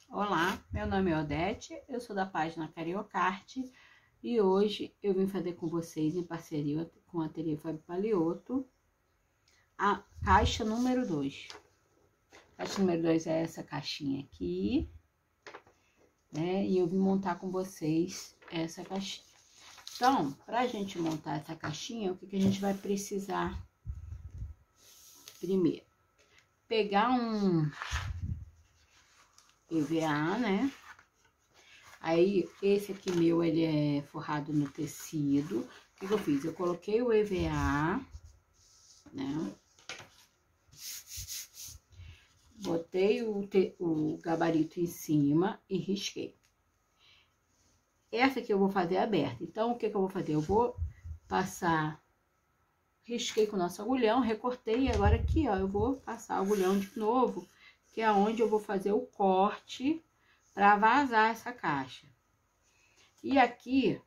Olá, meu nome é Odete, eu sou da página Cariocarte e hoje eu vim fazer com vocês, em parceria com o Ateliê Fábio Paliotto, a caixa número 2. A caixa número 2 é essa caixinha aqui, né? E eu vim montar com vocês essa caixinha. Então, pra gente montar essa caixinha, o que a gente vai precisar? Primeiro, pegar um EVA, né? Aí, esse aqui meu, ele é forrado no tecido. O que eu fiz? Eu coloquei o EVA, né? Botei o gabarito em cima e risquei. Essa aqui eu vou fazer aberta. Então, o que eu vou fazer? Eu vou passar... Risquei com o nosso agulhão, recortei. E agora aqui, ó, eu vou passar o agulhão de novo, que é onde eu vou fazer o corte para vazar essa caixa. E aqui,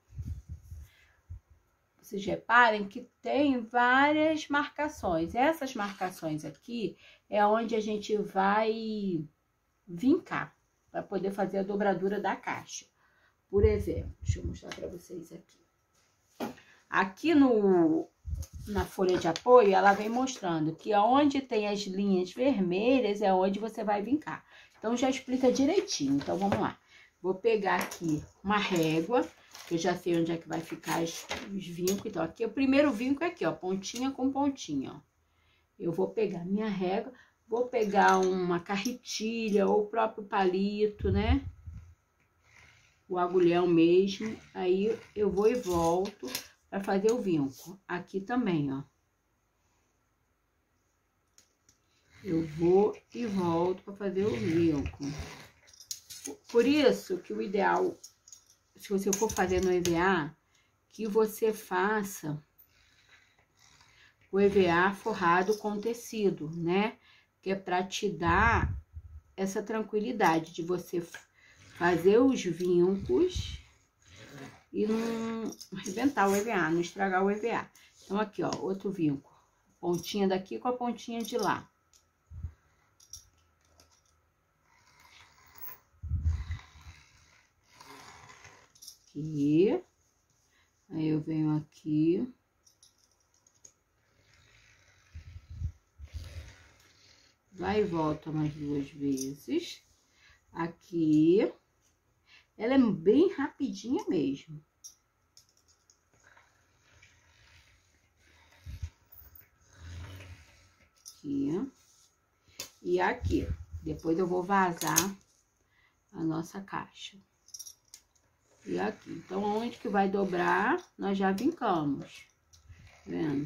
vocês reparem que tem várias marcações. Essas marcações aqui é onde a gente vai vincar, para poder fazer a dobradura da caixa. Por exemplo, deixa eu mostrar para vocês aqui. Aqui na folha de apoio, ela vem mostrando que onde tem as linhas vermelhas é onde você vai vincar. Então, já explica direitinho. Então, vamos lá. Vou pegar aqui uma régua, que eu já sei onde é que vai ficar os vincos. Então, aqui, o primeiro vinco é aqui, ó, pontinha com pontinha, ó. Eu vou pegar minha régua, vou pegar uma carretilha ou o próprio palito, né? O agulhão mesmo. Aí, eu vou e volto para fazer o vinco. Aqui também, ó. Eu vou e volto para fazer o vinco. Por isso que o ideal, se você for fazer no EVA, que você faça o EVA forrado com tecido, né? Que é para te dar essa tranquilidade de você fazer os vincos e não arrebentar o EVA, não estragar o EVA. Então, aqui, ó, outro vinco. Pontinha daqui com a pontinha de lá. Aqui. Aí, eu venho aqui. Vai e volta mais 2 vezes. Aqui. Ela é bem rapidinha mesmo. Aqui. E aqui. Depois eu vou vazar a nossa caixa. E aqui. Então, onde que vai dobrar, nós já vincamos. Tá vendo?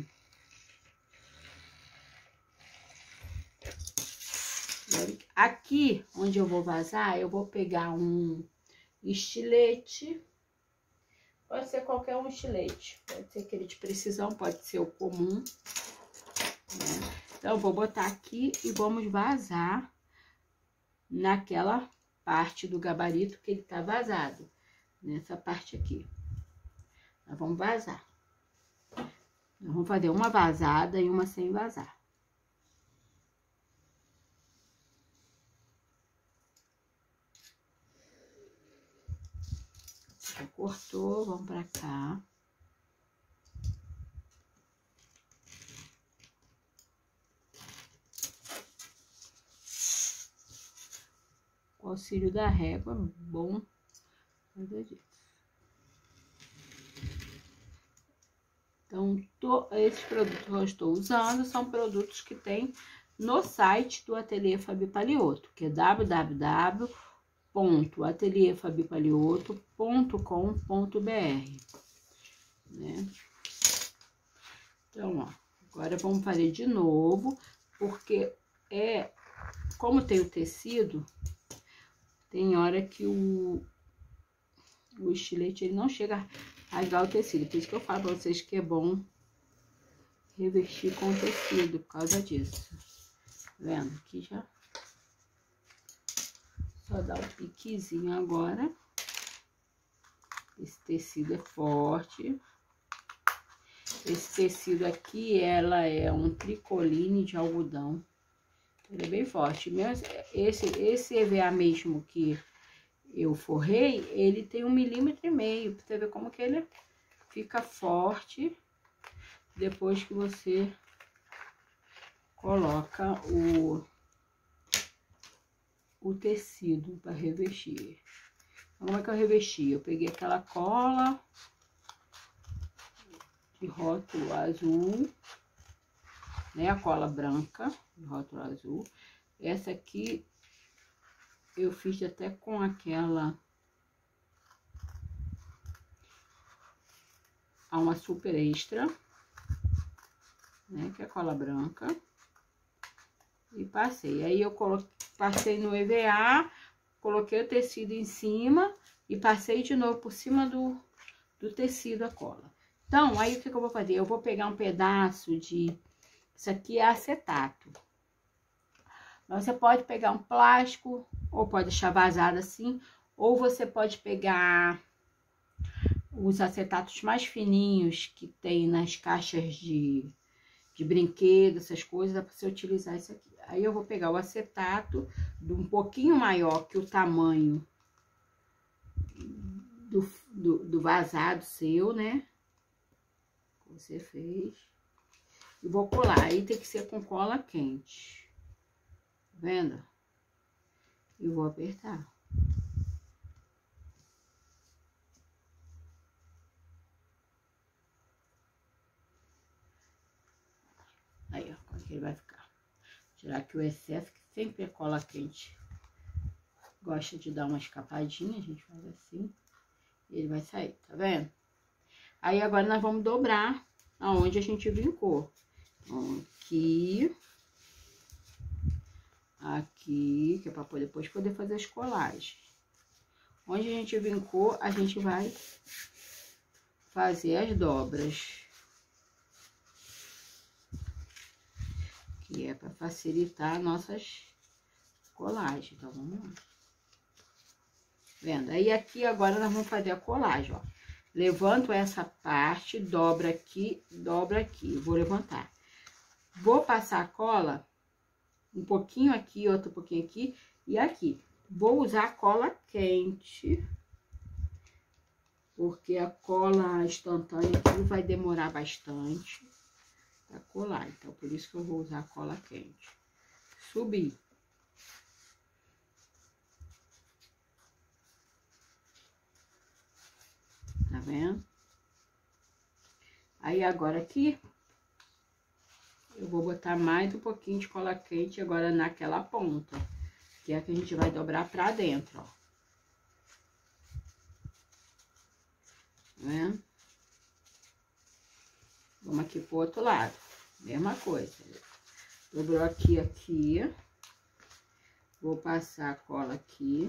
Aqui, onde eu vou vazar, eu vou pegar um estilete. Pode ser qualquer um estilete. Pode ser aquele de precisão, pode ser o comum, né? Então, eu vou botar aqui e vamos vazar naquela parte do gabarito que ele tá vazado. Nessa parte aqui. Nós vamos vazar. Nós vamos fazer uma vazada e uma sem vazar. Já cortou, vamos pra cá. Com o auxílio da régua, bom fazer isso. Então, esses produtos que eu estou usando são produtos que tem no site do Ateliê Fábio Paliotto, que é www.ateliefabipaliotto.com.br, né? Então, ó, agora vamos fazer de novo, porque como tem o tecido, tem hora que o estilete ele não chega a rasgar o tecido. Por isso que eu falo pra vocês que é bom revestir com tecido, por causa disso. Tá vendo? Aqui já. Só dá um piquezinho agora. Esse tecido é forte. Esse tecido aqui, ela é um tricoline de algodão. Ele é bem forte. Mesmo esse EVA mesmo que eu forrei, ele tem 1,5 mm. Pra você ver como que ele fica forte depois que você coloca o tecido para revestir. Então, como é que eu revesti? Eu peguei aquela cola de rótulo azul, né? A cola branca de rótulo azul. Essa aqui eu fiz até com aquela uma super extra, né? Que é a cola branca. E passei. Aí eu passei no EVA, coloquei o tecido em cima e passei de novo por cima do tecido a cola. Então, aí o que eu vou fazer? Eu vou pegar um pedaço de... Isso aqui é acetato. Mas você pode pegar um plástico, ou pode deixar vazado assim, ou você pode pegar os acetatos mais fininhos que tem nas caixas de brinquedo, essas coisas, dá pra você utilizar isso aqui. Aí eu vou pegar o acetato de um pouquinho maior que o tamanho do vazado seu, né? Que você fez. E vou colar. Aí tem que ser com cola quente. Tá vendo? E vou apertar. Aí, ó, como é que ele vai ficar. Tirar aqui o excesso, que sempre a cola quente gosta de dar uma escapadinha, a gente faz assim, e ele vai sair, tá vendo? Aí agora nós vamos dobrar aonde a gente vincou. Então, aqui, que é para depois poder fazer as colagens. Onde a gente vincou, a gente vai fazer as dobras. Que é para facilitar nossas colagens. Então, vamos lá. Vendo? Aí aqui agora nós vamos fazer a colagem, ó. Levanto essa parte, dobra aqui, vou levantar. Vou passar a cola um pouquinho aqui, outro pouquinho aqui e aqui. Vou usar cola quente, porque a cola instantânea aqui vai demorar bastante pra colar. Então, por isso que eu vou usar cola quente. Subir. Tá vendo? Aí, agora aqui, eu vou botar mais um pouquinho de cola quente agora naquela ponta, que é a que a gente vai dobrar pra dentro, ó. Tá vendo? Vamos aqui pro outro lado. Mesma coisa. Dobrou aqui, aqui. Vou passar a cola aqui.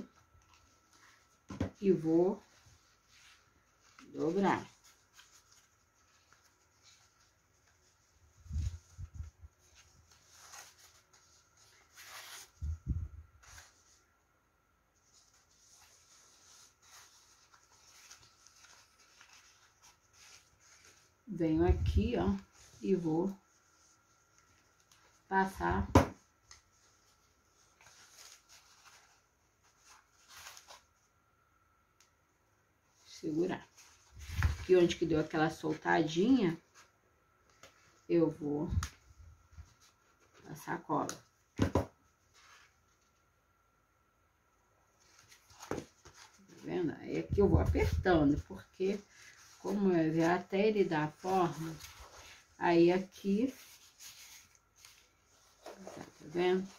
E vou dobrar. Venho aqui, ó, e vou passar segurar. E onde que deu aquela soltadinha, eu vou passar a cola. Tá vendo? Aí aqui eu vou apertando, porque como eu ver até ele dar a forma, aí aqui, tá vendo?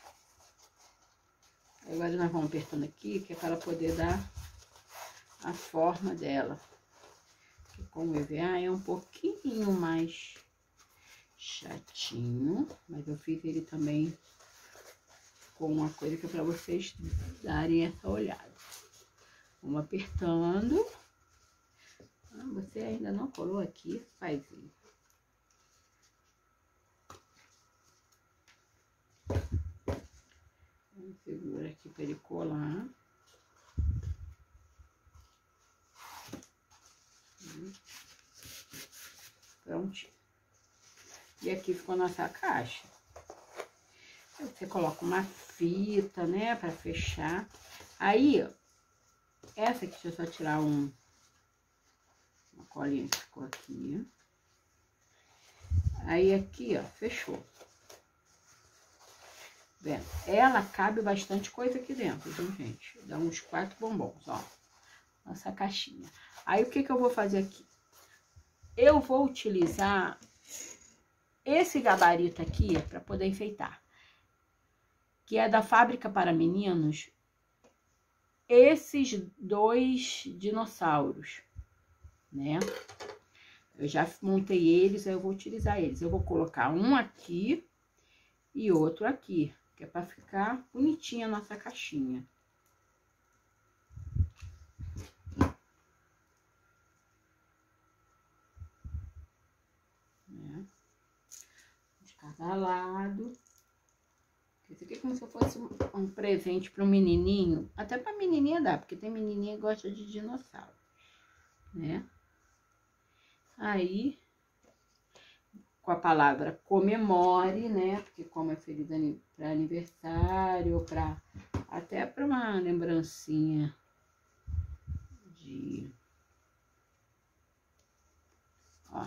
Agora nós vamos apertando aqui, que é para ela poder dar a forma dela. Porque como o EVA é um pouquinho mais chatinho, mas eu fiz ele também com uma coisa que é para vocês darem essa olhada. Vamos apertando. Ah, você ainda não colou aqui, faz isso. Segura aqui para ele colar. Prontinho. E aqui ficou a nossa caixa. Você coloca uma fita, né, pra fechar. Aí, ó, essa aqui, deixa eu só tirar uma colinha que ficou aqui. Aí, aqui, ó, fechou. Vendo? Ela cabe bastante coisa aqui dentro, viu, gente? Dá uns 4 bombons, ó. Nossa caixinha. Aí, o que que eu vou fazer aqui? Eu vou utilizar esse gabarito aqui para poder enfeitar. Que é da Fábrica para Meninos. Esses 2 dinossauros, né? Eu já montei eles, aí eu vou utilizar eles. Eu vou colocar um aqui e outro aqui, que é para ficar bonitinha a nossa caixinha. Né? De cada lado. Esse aqui é como se fosse um presente para um menininho. Até para menininha dá, porque tem menininha que gosta de dinossauro, né? Aí, com a palavra comemore, né? Porque como é feliz para aniversário, até para uma lembrancinha de... Ó.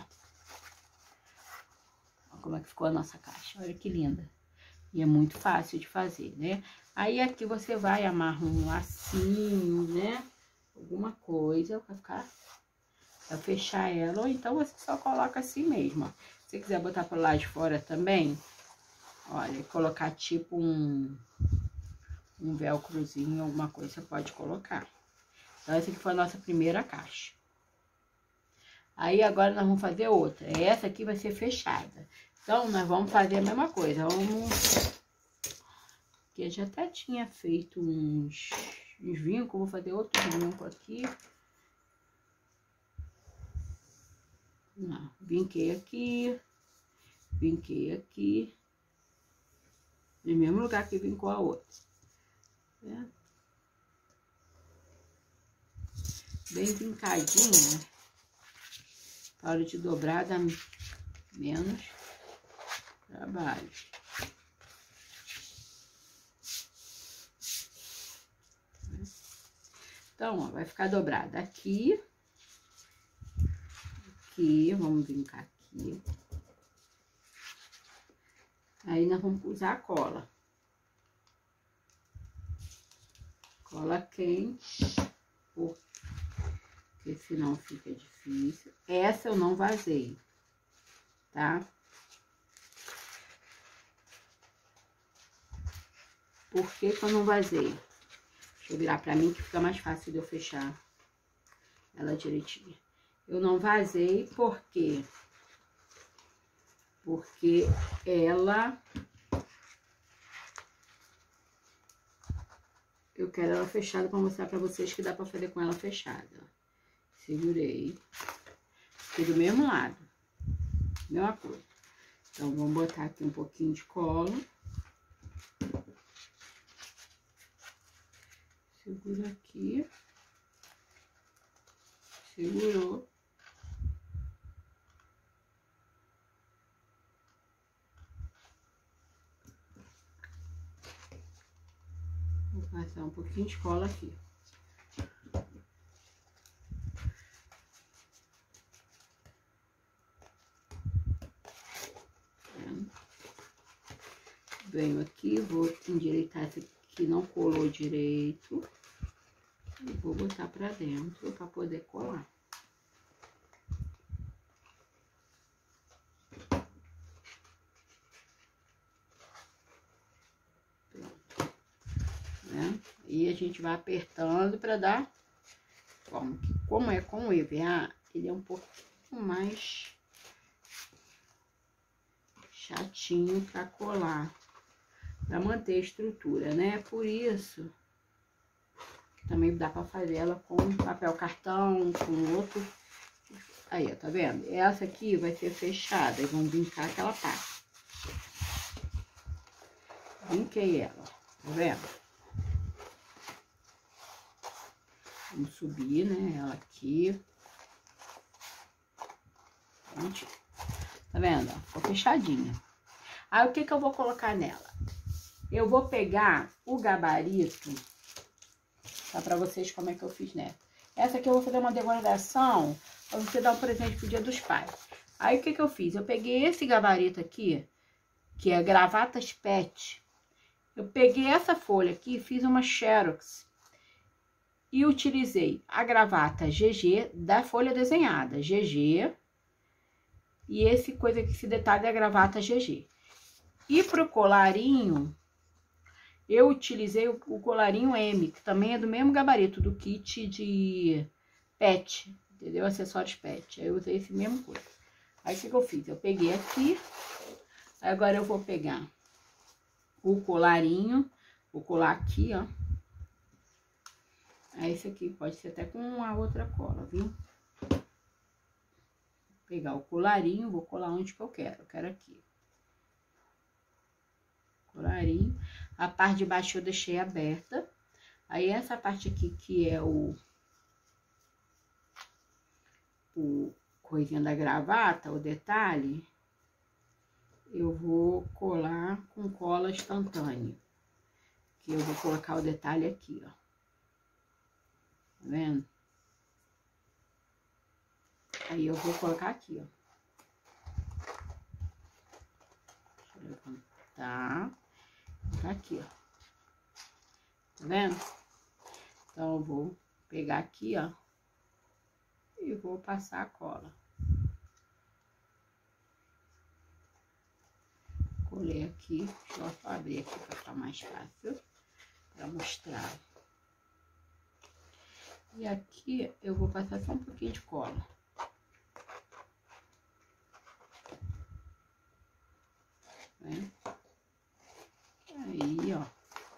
Ó como é que ficou a nossa caixa. Olha que linda. E é muito fácil de fazer, né? Aí aqui você vai amarrar um lacinho, né? Alguma coisa pra ficar... Pra fechar ela, ou então você só coloca assim mesmo, ó. Se você quiser botar pro lado de fora também, olha, colocar tipo um velcrozinho, alguma coisa você pode colocar. Então, essa aqui foi a nossa primeira caixa. Aí, agora nós vamos fazer outra. Essa aqui vai ser fechada. Então, nós vamos fazer a mesma coisa. Vamos... Que eu já até tinha feito uns vincos, vou fazer outro vinco aqui. Vinquei aqui, no mesmo lugar que vincou a outra, né? Bem vincadinha, para hora de dobrar dá menos trabalho. Então, ó, vai ficar dobrada aqui. Aqui, vamos vincar aqui. Aí, nós vamos usar a cola. Cola quente, porque senão fica difícil. Essa eu não vazei, tá? Por que que eu não vazei? Deixa eu virar pra mim que fica mais fácil de eu fechar ela direitinho. Eu não vazei porque ela... Eu quero ela fechada para mostrar para vocês que dá para fazer com ela fechada. Segurei. Aqui do mesmo lado. Mesma coisa. Então, vamos botar aqui um pouquinho de cola. Segura aqui. Segurou. Vou passar um pouquinho de cola aqui. Venho aqui, vou endireitar essa que não colou direito. E vou botar pra dentro pra poder colar. Pronto. Né? E a gente vai apertando pra dar forma. Como é com o EVA, ele é um pouquinho mais chatinho pra colar. Pra manter a estrutura, né? Por isso... Também dá pra fazer ela com papel cartão, com outro. Aí, ó, tá vendo? Essa aqui vai ser fechada e vamos vincar aquela parte. Vinquei ela, tá vendo? Vamos subir, né, ela aqui. Tá vendo? Ó, ficou fechadinha. Aí, o que que eu vou colocar nela? Eu vou pegar o gabarito, tá, pra vocês como é que eu fiz nessa. Essa aqui eu vou fazer uma decoração pra você dar um presente pro Dia dos Pais. Aí, o que que eu fiz? Eu peguei esse gabarito aqui, que é Gravatas Pet. Eu peguei essa folha aqui, fiz uma xerox e utilizei a gravata GG da folha desenhada, GG, e esse coisa aqui, esse detalhe da gravata GG. E pro colarinho, eu utilizei o colarinho M, que também é do mesmo gabarito do kit de pet, entendeu? Acessórios pet. Aí eu usei esse mesmo coisa. Aí o que eu fiz? Eu peguei aqui, agora eu vou pegar o colarinho, vou colar aqui, ó. Aí esse aqui pode ser até com a outra cola, viu? Vou pegar o colarinho, vou colar onde que eu quero. Eu quero aqui. Colarinho. A parte de baixo eu deixei aberta. Aí essa parte aqui que é o coisinha da gravata, o detalhe, eu vou colar com cola instantânea. Que eu vou colocar o detalhe aqui, ó. Tá vendo? Aí eu vou colocar aqui, ó. Deixa eu levantar. Tá aqui, ó. Tá vendo? Então, eu vou pegar aqui, ó. E vou passar a cola. Colei aqui. Deixa eu abrir aqui pra ficar mais fácil. Pra mostrar. E aqui eu vou passar só um pouquinho de cola. Né? Aí, ó.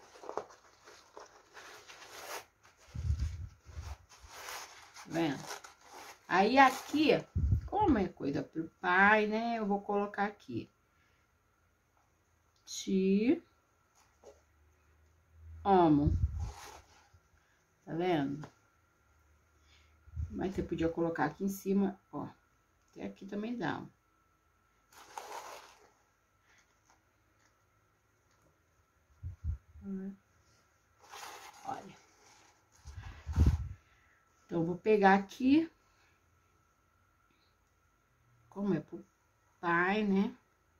Tá vendo? Aí aqui, como é coisa pro pai, né? Eu vou colocar aqui. Te amo. Tá vendo? Mas você podia colocar aqui em cima, ó. Até aqui também dá, ó. Olha. Então, eu vou pegar aqui. Como é pro pai, né?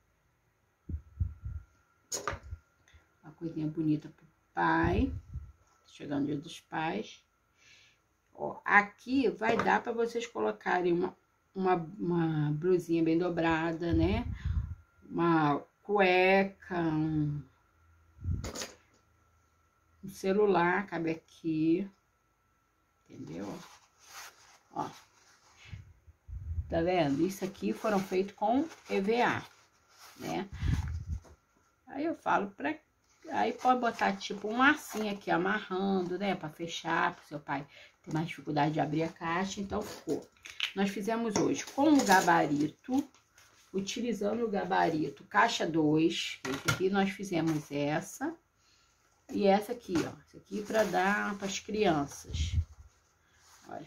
Uma coisinha bonita pro pai. Chegando o Dia dos Pais. Ó, aqui vai dar para vocês colocarem uma blusinha bem dobrada, né? Uma cueca, um celular, cabe aqui. Entendeu? Ó. Tá vendo? Isso aqui foram feitos com EVA, né? Aí eu falo pra... Aí pode botar tipo um lacinho aqui, amarrando, né? Pra fechar, pro seu pai ter mais dificuldade de abrir a caixa. Então, ficou. Nós fizemos hoje com o gabarito, utilizando o gabarito caixa 2. Esse aqui nós fizemos essa. E essa aqui, ó. Essa aqui pra dar pras crianças. Olha.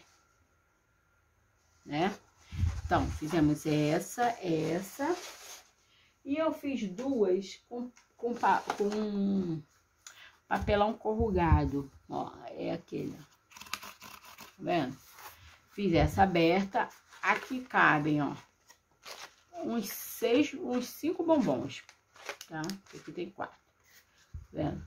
Né? Então, fizemos essa. E eu fiz duas com papelão corrugado. Ó, é aquele, ó. Tá vendo? Fiz essa aberta. Aqui cabem, ó, uns 5 bombons, tá? Aqui tem 4. Tá vendo?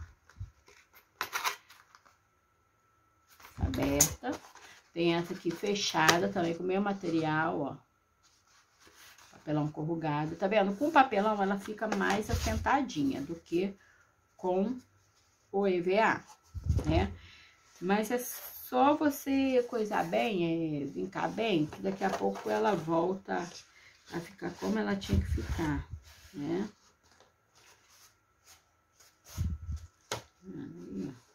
Aberta. Tem essa aqui fechada também com o mesmo material, ó. Papelão corrugado. Tá vendo? Com o papelão ela fica mais assentadinha do que com o EVA, né? Mas é só você coisar bem, vincar bem, que daqui a pouco ela volta a ficar como ela tinha que ficar, né? Aí, ó.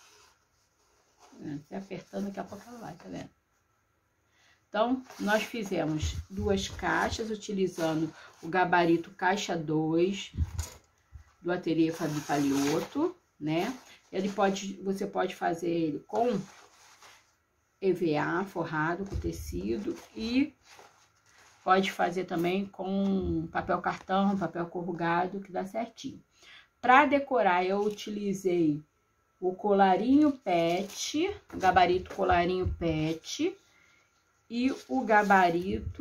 Você apertando, daqui a pouco ela vai, tá vendo? Então, nós fizemos 2 caixas, utilizando o gabarito caixa 2 do Ateliê Fabi Palioto, né? Você pode fazer ele com EVA forrado com tecido e pode fazer também com papel cartão, papel corrugado, que dá certinho. Para decorar, eu utilizei o colarinho pet, o gabarito colarinho pet e o gabarito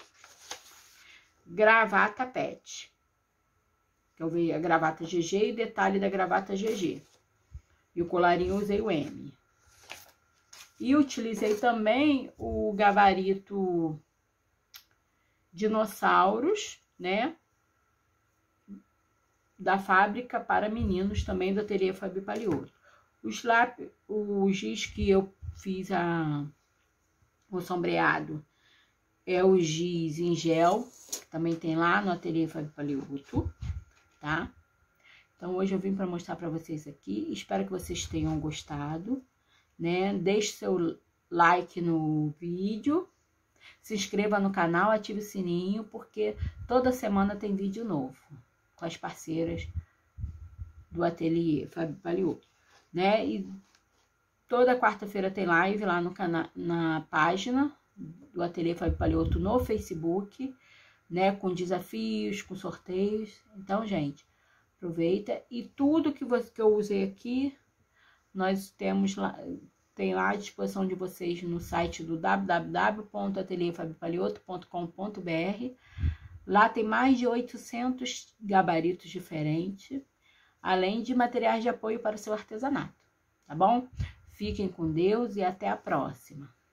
gravata pet. Eu vi a gravata GG e detalhe da gravata GG. E o colarinho eu usei o M. E utilizei também o gabarito dinossauros, né? Da fábrica para meninos, também do ateliê Fabi Paliotto. O giz que eu fiz o sombreado é o giz em gel, que também tem lá no ateliê Fabi Paliotto, tá? Então, hoje eu vim para mostrar para vocês aqui. Espero que vocês tenham gostado, né? Deixe seu like no vídeo. Se inscreva no canal, ative o sininho, porque toda semana tem vídeo novo com as parceiras do ateliê Fabi Paliotto, né? E toda quarta-feira tem live lá no canal, na página do ateliê Fabi Paliotto no Facebook, né? Com desafios, com sorteios. Então, gente, aproveita. E tudo que eu usei aqui, nós temos lá, tem lá à disposição de vocês no site do www.ateliefabipaliotto.com.br. Lá tem mais de 800 gabaritos diferentes, além de materiais de apoio para o seu artesanato, tá bom? Fiquem com Deus e até a próxima.